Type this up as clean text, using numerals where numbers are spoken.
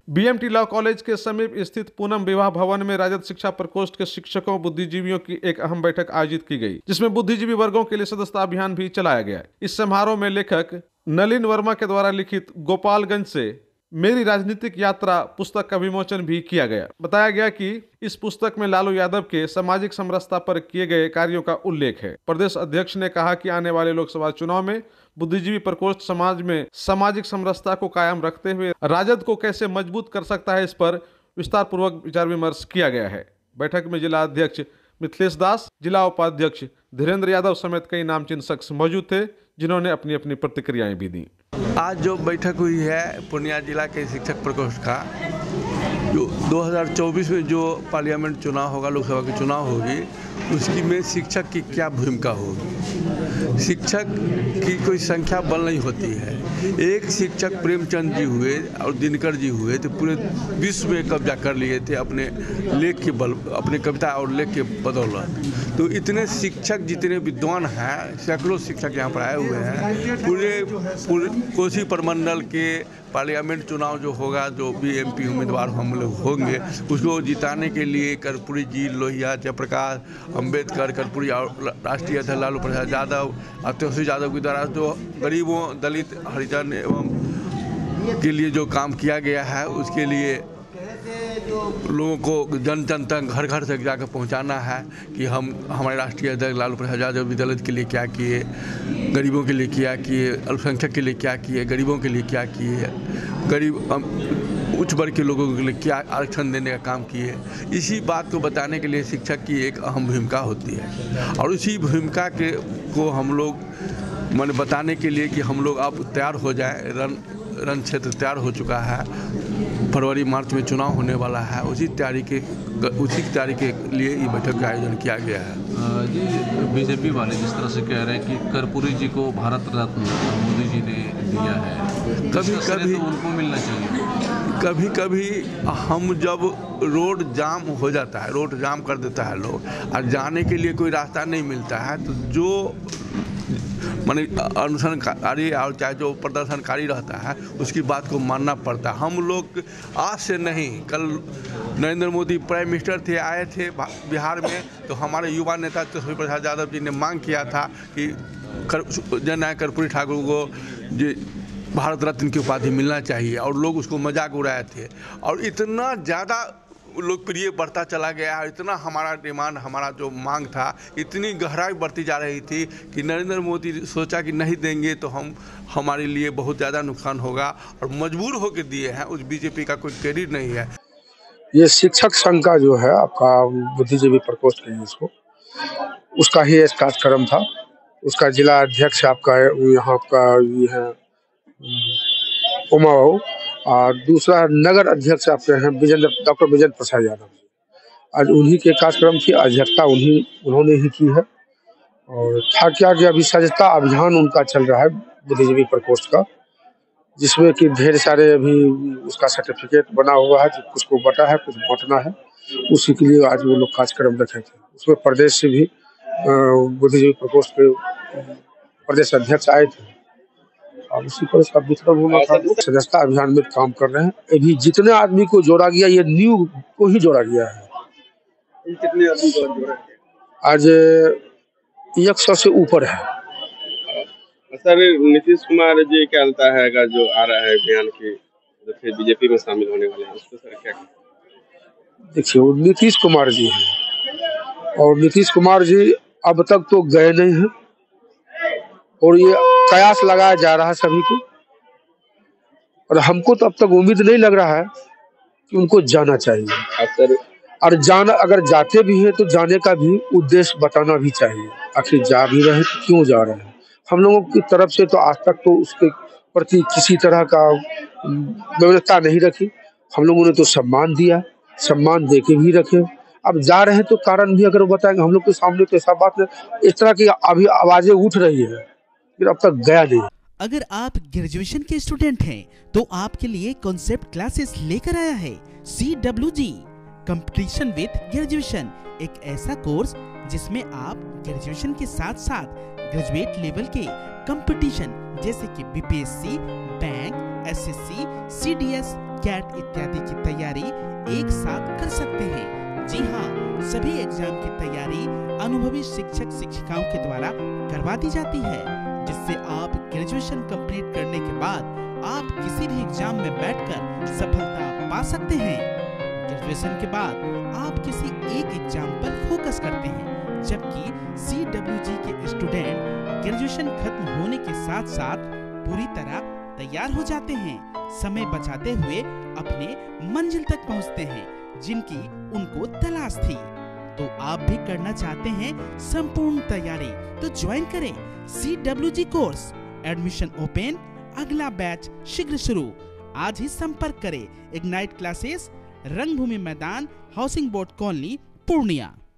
BMT law college के समीप स्थित पूनम विवाह भवन में राजद शिक्षा प्रकोष्ठ के शिक्षकों बुद्धिजीवियों की एक अहम बैठक आयोजित की गई, जिसमें बुद्धिजीवी वर्गों के लिए सदस्यता अभियान भी चलाया गया। इस समारोह में लेखक नलिन वर्मा के द्वारा लिखित गोपालगंज से मेरी राजनीतिक यात्रा पुस्तक का विमोचन भी किया गया। बताया गया कि इस पुस्तक में लालू यादव के सामाजिक समरसता पर किए गए कार्यों का उल्लेख है। प्रदेश अध्यक्ष ने कहा कि आने वाले लोकसभा चुनाव में बुद्धिजीवी प्रकोष्ठ समाज में सामाजिक समरसता को कायम रखते हुए राजद को कैसे मजबूत कर सकता है, इस पर विस्तार पूर्वक विचार विमर्श किया गया है। बैठक में जिला अध्यक्ष मिथिलेश दास, जिला उपाध्यक्ष धीरेन्द्र यादव समेत कई नामचीन शख्स मौजूद थे, जिन्होंने अपनी अपनी प्रतिक्रियाएं भी दी। आज जो बैठक हुई है पूर्णिया जिला के शिक्षक प्रकोष्ठ का, जो 2024 में जो पार्लियामेंट चुनाव होगा, लोकसभा की चुनाव होगी, उसकी में शिक्षक की क्या भूमिका होगी। शिक्षक की कोई संख्या बल नहीं होती है। एक शिक्षक प्रेमचंद जी हुए और दिनकर जी हुए तो पूरे विश्व में कब्जा कर लिए थे अपने लेख के बल, अपने कविता और लेख के बदौलत। तो इतने शिक्षक जितने विद्वान हैं, सैकड़ों शिक्षक यहाँ पर आए हुए हैं। पूरे कोसी प्रमंडल के पार्लियामेंट चुनाव जो होगा, जो भी एमपी उम्मीदवार हम लोग होंगे, उसको जिताने के लिए कर्पूरी जी, लोहिया, जयप्रकाश, अम्बेडकर, कर्पूरी और राष्ट्रीय अध्यक्ष लालू प्रसाद यादव, तेजस्वी यादव के द्वारा जो गरीबों, दलित, हरिजन एवं के लिए जो काम किया गया है, उसके लिए लोगों को जन जन तक घर घर तक जाकर पहुंचाना है कि हमारे राष्ट्रीय अध्यक्ष लालू प्रसाद यादव भी दलित के लिए क्या किए, गरीबों के लिए क्या किए, अल्पसंख्यक के लिए क्या किए, गरीबों के लिए क्या किए, गरीब उच्च वर्ग के लोगों के लिए क्या आरक्षण देने का काम किए। इसी बात को बताने के लिए शिक्षक की एक अहम भूमिका होती है और उसी भूमिका के को हम लोग मैंने बताने के लिए कि हम लोग अब तैयार हो जाए। रण क्षेत्र तैयार हो चुका है, फरवरी मार्च में चुनाव होने वाला है, उसी तैयारी के लिए ये बैठक का आयोजन किया गया है। जी, बीजेपी वाले जिस तरह से कह रहे हैं कि कर्पूरी जी को भारत रत्न मोदी जी ने दिया है, कभी तो उनको मिलना चाहिए। कभी हम जब रोड जाम हो जाता है, रोड जाम कर देता है लोग और जाने के लिए कोई रास्ता नहीं मिलता है, तो जो माने अनुसरणकारी और चाहे जो प्रदर्शनकारी रहता है उसकी बात को मानना पड़ता है। हम लोग आज से नहीं, कल नरेंद्र मोदी प्राइम मिनिस्टर थे, आए थे बिहार में, तो हमारे युवा नेता तेजस्वी प्रसाद यादव जी ने मांग किया था कि जननायक कर्पूरी ठाकुर को जो भारत रत्न की उपाधि मिलना चाहिए और लोग उसको मजाक उड़ाए थे और इतना ज़्यादा लोकप्रिय बढ़ता चला गया है। इतना हमारा डिमांड, हमारा जो मांग था, इतनी गहराई बढ़ती जा रही थी कि नरेंद्र मोदी सोचा कि नहीं देंगे तो हमारे लिए बहुत ज़्यादा नुकसान होगा और मजबूर होकर दिए हैं। उस बीजेपी का कोई क्रेडिट नहीं है। ये शिक्षक संघ का जो है आपका बुद्धिजीवी प्रकोष्ठ के इसको उसका ही एक कार्यक्रम था। उसका जिला अध्यक्ष आपका यहाँ का ये है उमा बाबू और दूसरा नगर अध्यक्ष आपके हैं डॉक्टर विजेंद्र प्रसाद यादव। आज उन्हीं के कार्यक्रम की अध्यक्षता उन्होंने ही की है और था क्या कि अभी सजगता अभियान उनका चल रहा है बुद्धिजीवी प्रकोष्ठ का, जिसमें कि ढेर सारे अभी उसका सर्टिफिकेट बना हुआ है, कुछ को बटा है, कुछ बटना है। उसी के लिए आज वो लोग कार्यक्रम रखे थे। उसमें प्रदेश से भी बुद्धिजीवी प्रकोष्ठ के प्रदेश अध्यक्ष आए थे और उसी पर इसका वितरण होना था। सदस्यता अभियान में काम कर रहे हैं। अभी जितने आदमी को जोड़ा गया, ये न्यू को ही जोड़ा गया है। कितने आदमी को जोड़ा गया? आज 100 से ऊपर है। सर, नीतीश कुमार जी क्या लगता है का जो आ रहा है बयान की जो फिर बीजेपी में शामिल होने वाले हैं, उसको सर क्या? देखिए, वो नीतीश कुमार जी हैं और नीतीश कुमार जी अब तक तो गए नहीं हैं और ये कयास लगाया जा रहा है सभी को और हमको तो अब तक उम्मीद नहीं लग रहा है कि उनको जाना चाहिए। और जाना, अगर जाते भी हैं तो जाने का भी उद्देश्य बताना भी चाहिए। आखिर जा भी रहे तो क्यों जा रहे हैं। हम लोगों की तरफ से तो आज तक तो उसके प्रति किसी तरह का व्यवस्था नहीं रखी। हम लोगों ने तो सम्मान दिया, सम्मान दे के भी रखे। अब जा रहे हैं तो कारण भी अगर बताएंगे हम लोग के सामने तो ऐसा बात नहीं। इस तरह की अभी आवाजें उठ रही है, अब तक गया नहीं। अगर आप ग्रेजुएशन के स्टूडेंट हैं तो आपके लिए कॉन्सेप्ट क्लासेस लेकर आया है CWG कंपटीशन विद ग्रेजुएशन, एक ऐसा कोर्स जिसमें आप ग्रेजुएशन के साथ साथ ग्रेजुएट लेवल के कंपटीशन जैसे कि BPSC, bank, SSC, CDS, CAT इत्यादि की तैयारी एक साथ कर सकते हैं। जी हाँ, सभी एग्जाम की तैयारी अनुभवी शिक्षक शिक्षिकाओं के द्वारा करवा दी जाती है, जिससे आप ग्रेजुएशन कंप्लीट करने के बाद आप किसी भी एग्जाम में बैठकर सफलता पा सकते हैं। ग्रेजुएशन के बाद आप किसी एक एग्जाम पर फोकस करते हैं, जबकि CWG के स्टूडेंट ग्रेजुएशन खत्म होने के साथ साथ पूरी तरह तैयार हो जाते हैं, समय बचाते हुए अपने मंजिल तक पहुंचते हैं जिनकी उनको तलाश थी। तो आप भी करना चाहते हैं संपूर्ण तैयारी, तो ज्वाइन करें CWG कोर्स। एडमिशन ओपन, अगला बैच शीघ्र शुरू। आज ही संपर्क करें। इग्नाइट क्लासेस, रंगभूमि मैदान, हाउसिंग बोर्ड कॉलोनी, पूर्णिया।